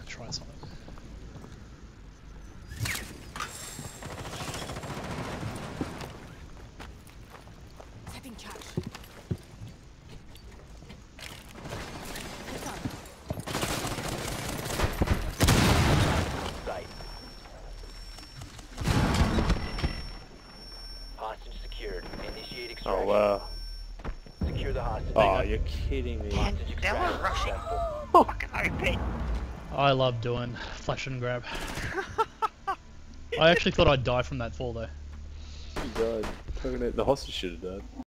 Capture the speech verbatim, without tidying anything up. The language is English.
try something. Setting charge. Hostage secured. Initiate extraction. Oh wow. Secure the hostage. Oh, you're kidding me. Hostage They were extraction rushing. successful. Fucking O P. I love doing flash and grab. I actually thought I'd die from that fall though. You died. The hostage should have died.